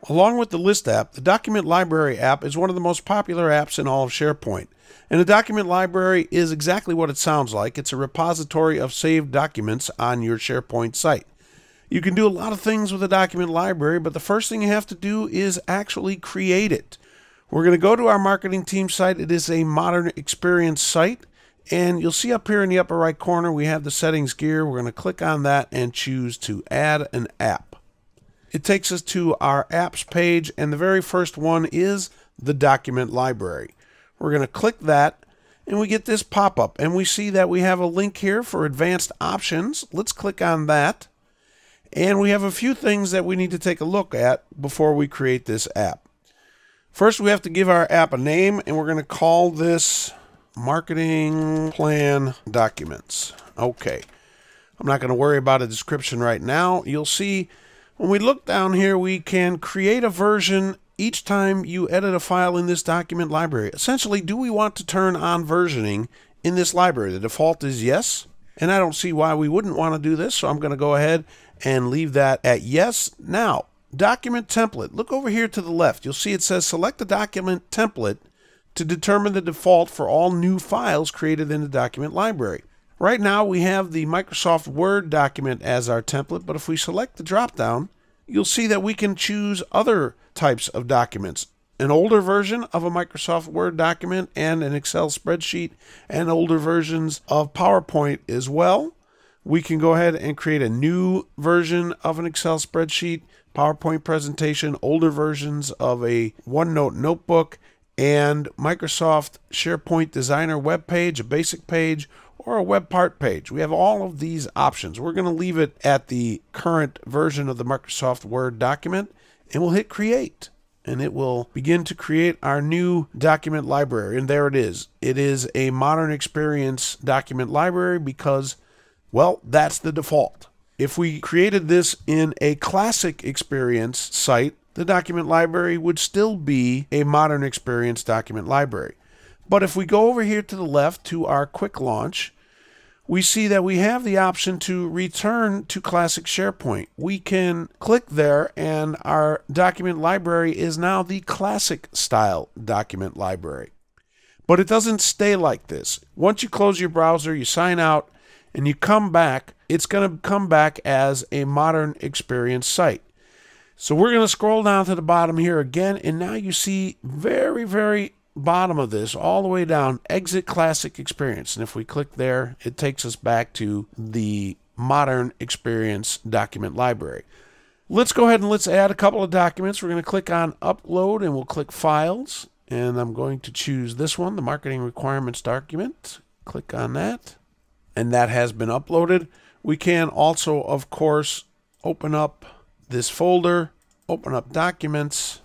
Along with the List app, the Document Library app is one of the most popular apps in all of SharePoint. And the Document Library is exactly what it sounds like. It's a repository of saved documents on your SharePoint site. You can do a lot of things with the Document Library, but the first thing you have to do is actually create it. We're going to go to our marketing team site. It is a modern experience site. And you'll see up here in the upper right corner, we have the settings gear. We're going to click on that and choose to add an app. It takes us to our apps page, and the very first one is the Document Library. We're going to click that, and we get this pop-up, and we see that we have a link here for advanced options. Let's click on that, and we have a few things that we need to take a look at before we create this app. First, we have to give our app a name, and we're going to call this Marketing Plan Documents. Okay. I'm not going to worry about a description right now. You'll see when we look down here, we can create a version each time you edit a file in this document library. Essentially, do we want to turn on versioning in this library? The default is yes, and I don't see why we wouldn't want to do this, so I'm going to go ahead and leave that at yes. Now, document template. Look over here to the left. You'll see it says select the document template to determine the default for all new files created in the document library. Right now we have the Microsoft Word document as our template, but if we select the drop-down, you'll see that we can choose other types of documents. An older version of a Microsoft Word document and an Excel spreadsheet, and older versions of PowerPoint as well. We can go ahead and create a new version of an Excel spreadsheet, PowerPoint presentation, older versions of a OneNote notebook, and Microsoft SharePoint Designer web page, a basic page, or a web part page. We have all of these options. We're going to leave it at the current version of the Microsoft Word document, and we'll hit create. And it will begin to create our new document library. And there it is. It is a modern experience document library because, well, that's the default. If we created this in a classic experience site, the document library would still be a modern experience document library. But if we go over here to the left to our quick launch, we see that we have the option to return to classic SharePoint. We can click there and our document library is now the classic style document library. But it doesn't stay like this. Once you close your browser, you sign out, and you come back, it's going to come back as a modern experience site. So we're going to scroll down to the bottom here again, and now you see very bottom of this, all the way down, exit classic experience. And if we click there, it takes us back to the modern experience document library. Let's go ahead and let's add a couple of documents. We're going to click on upload, and we'll click files, and I'm going to choose this one, the marketing requirements document. Click on that, and that has been uploaded. We can also, of course, open up this folder, open up documents,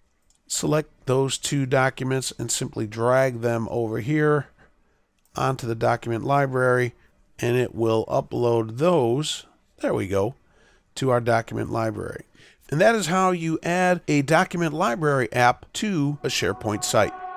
select those two documents, and simply drag them over here onto the document library, and it will upload those, there we go, to our document library. And that is how you add a document library app to a SharePoint site.